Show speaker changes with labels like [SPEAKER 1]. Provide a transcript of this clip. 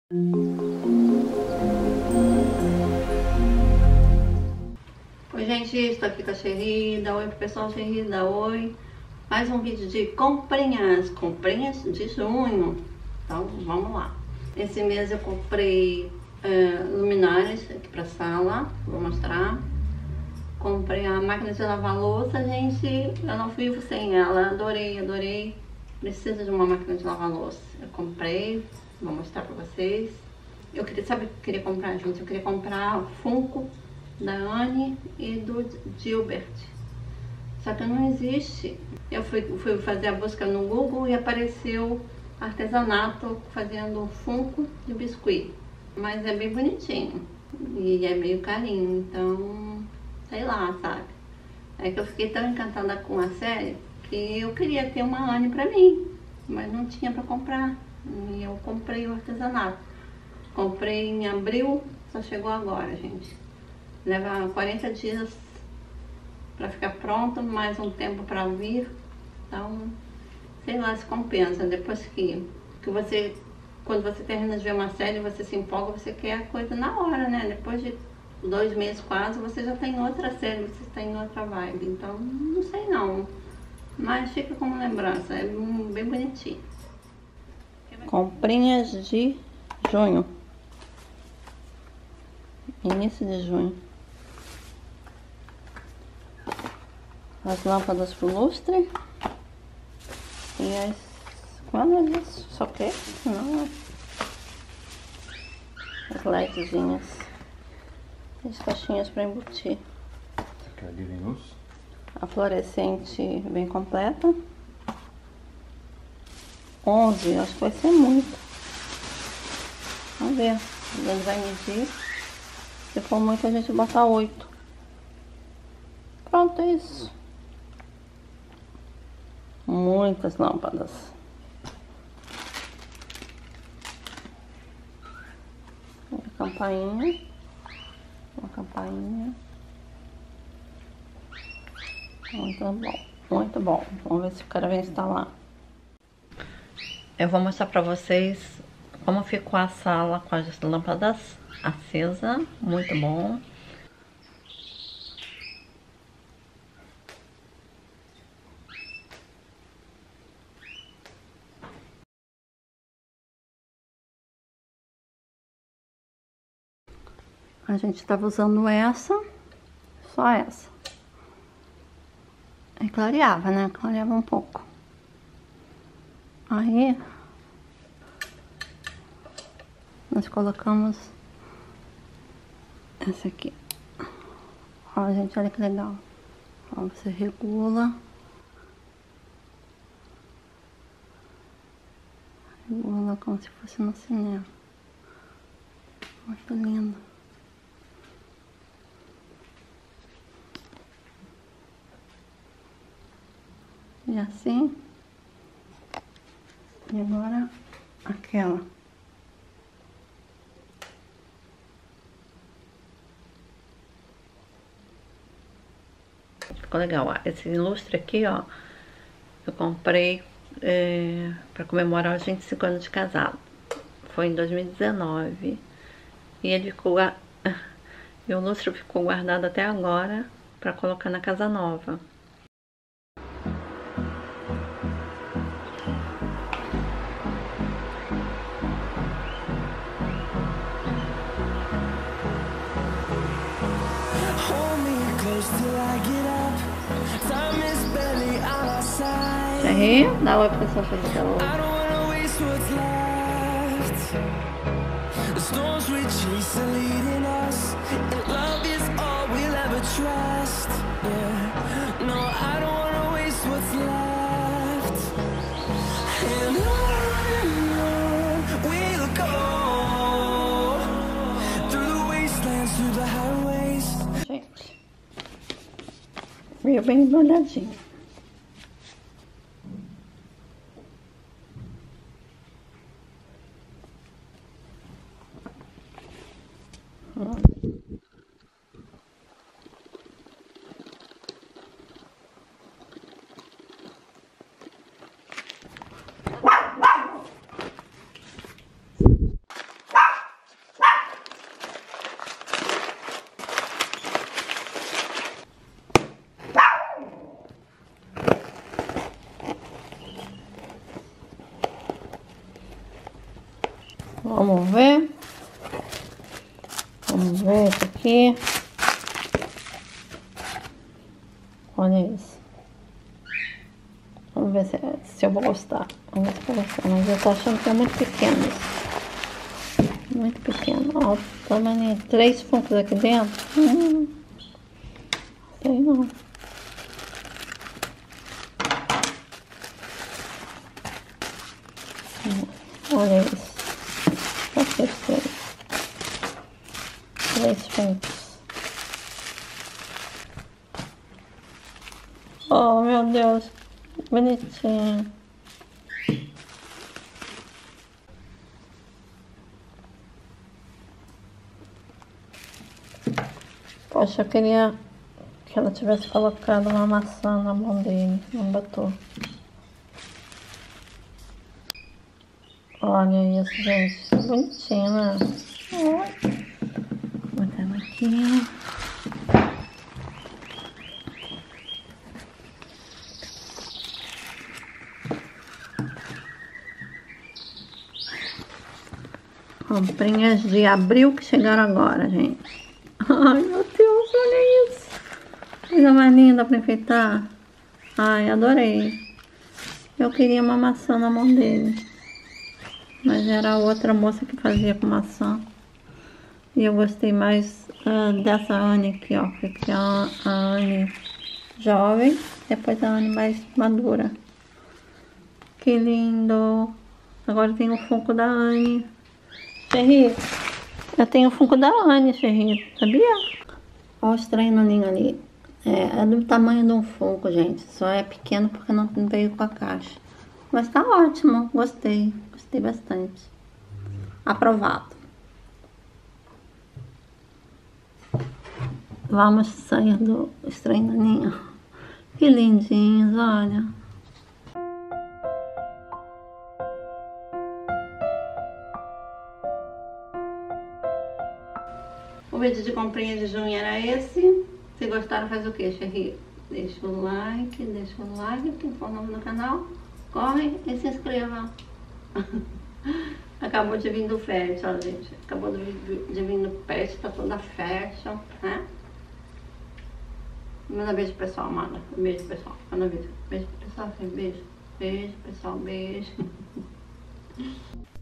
[SPEAKER 1] Oi gente, estou aqui com a Xerida. Oi pro pessoal, Xerida, oi. Mais um vídeo de comprinhas de junho. Então vamos lá. Esse mês eu comprei luminárias aqui pra sala, vou mostrar. Comprei a máquina de lavar louça, gente, eu não vivo sem ela, adorei. Preciso de uma máquina de lavar louça. Eu comprei, vou mostrar pra vocês. Eu queria, sabe o que eu queria comprar, gente? Eu queria comprar o Funko da Anne e do Gilbert. Só que não existe. Eu fui fazer a busca no Google e apareceu artesanato fazendo Funko de biscuit. Mas é bem bonitinho e é meio carinho, então sei lá, sabe? É que eu fiquei tão encantada com a série que eu queria ter uma Anne pra mim, mas não tinha pra comprar. E eu comprei o artesanato. Comprei em abril, só chegou agora, gente. Leva 40 dias pra ficar pronto, mais um tempo pra vir. Então, sei lá se compensa. Depois que você, quando você termina de ver uma série, você se empolga, você quer a coisa na hora, né? Depois de 2 meses quase, você já tem outra série, você está em outra vibe. Então, não sei não. Mas fica como lembrança, é bem bonitinho. Comprinhas de junho. Início de junho. As lâmpadas pro lustre. E as... Quando é isso? Só que? Não. As lightzinhas. E as caixinhas para embutir. A fluorescente bem completa. 11, acho que vai ser muito. Vamos ver. Ele vai medir. Se for muito, a gente bota 8. Pronto, é isso. Muitas lâmpadas. Uma campainha. Uma campainha. Muito bom, muito bom. Vamos ver se o cara vem instalar. Eu vou mostrar pra vocês como ficou a sala com as lâmpadas acesas. Muito bom. A gente estava usando essa, só essa. E clareava, né? Clareava um pouco. Aí, nós colocamos essa aqui. Ó, gente, olha que legal. Ó, você regula. Regula como se fosse no cinema. Muito lindo. E assim. E agora aquela. Ficou legal. Esse lustre aqui, ó, eu comprei para comemorar os 25 anos de casado. Foi em 2019. E ele ficou... E o lustre ficou guardado até agora para colocar na casa nova. Aí, dá oi pra pessoa fazer oi. Gente, veio bem embrulhadinho. Vamos ver. Vamos ver esse aqui. Olha isso. Vamos ver se eu vou gostar. Vamos ver se eu vou gostar. Mas eu tô achando que é muito pequeno isso. Muito pequeno. Ó, o tamanho. 3 funcos aqui dentro. Sei não. Olha isso. Só que três. 3 funcos. Oh, meu Deus. Bonitinho. Poxa, eu queria que ela tivesse colocado uma maçã na mão dele. Não botou. Olha isso, gente. Bonitinho, né? Vou botar ela aqui. Comprinhas de abril que chegaram agora, gente. Ai, meu Deus, olha isso. Coisa mais linda pra enfeitar. Ai, adorei. Eu queria uma maçã na mão dele. Mas era a outra moça que fazia com maçã. E eu gostei mais dessa Anne aqui, ó. Porque a Anne jovem, depois a Anne mais madura. Que lindo. Agora tem o Funko da Anne. Ferri, eu tenho o Funko da Anne, Ferri, sabia? Olha o estranho naninho ali. É do tamanho de um Funko, gente. Só é pequeno porque não veio com a caixa. Mas tá ótimo, gostei. Gostei bastante. Aprovado. Vamos sair do estranho naninho. Que lindinhos, olha. O vídeo de comprinha de junho era esse. Se gostaram, faz o que, Ferri? Deixa o like, quem for novo no canal, corre e se inscreva. Acabou de vir do fértil, ó, gente. Acabou de vir do fértil, tá toda fashion, né? Manda beijo, pessoal, manda. Beijo, pessoal. Manda beijo. Beijo, pessoal. Beijo. Beijo, pessoal. Beijo.